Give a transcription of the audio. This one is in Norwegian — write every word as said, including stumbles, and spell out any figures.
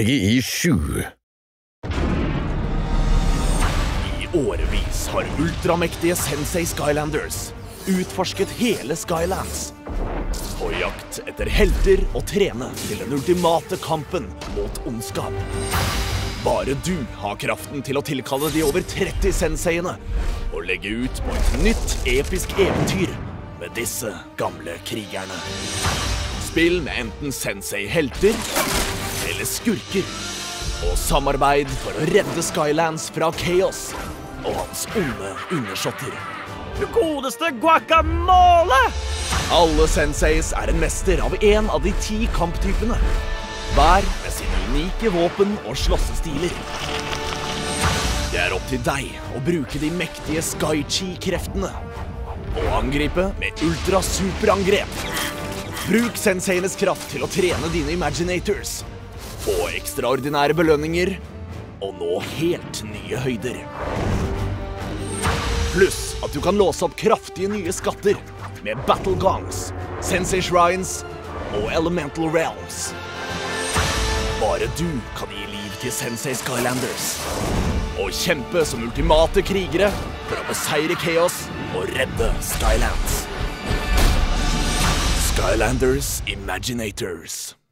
P G I sju. I årevis har ultramektige Sensei Skylanders utforsket hele Skylands på jakt etter helter og trene til den ultimate kampen mot ondskap. Bare du har kraften til å tilkalle de over tretti senseiene og legge ut på et nytt episk eventyr med disse gamle krigerne. Spill med enten sensei-helter eller skurker, og samarbeid for å redde Skylands fra Chaos og hans onde undersåtter. Du godeste guacamole! Alle senseis er en mester av en av de ti kamptypene, hver med sine unike våpen og slåssestiler. Det er opp til deg å bruke de mektige Sky-Chi-kreftene og angripe med ultra-superangrep. Bruk senseienes kraft til å trene dine Imaginators, få ekstraordinære belønninger og nå helt nye høyder. Pluss at du kan låse opp kraftige nye skatter med Battle Gongs, Sensei Shrines og Elemental Realms. Bare du kan gi liv til Sensei Skylanders og kjempe som ultimate krigere for å beseire Chaos og redde Skylands. Skylanders Imaginators.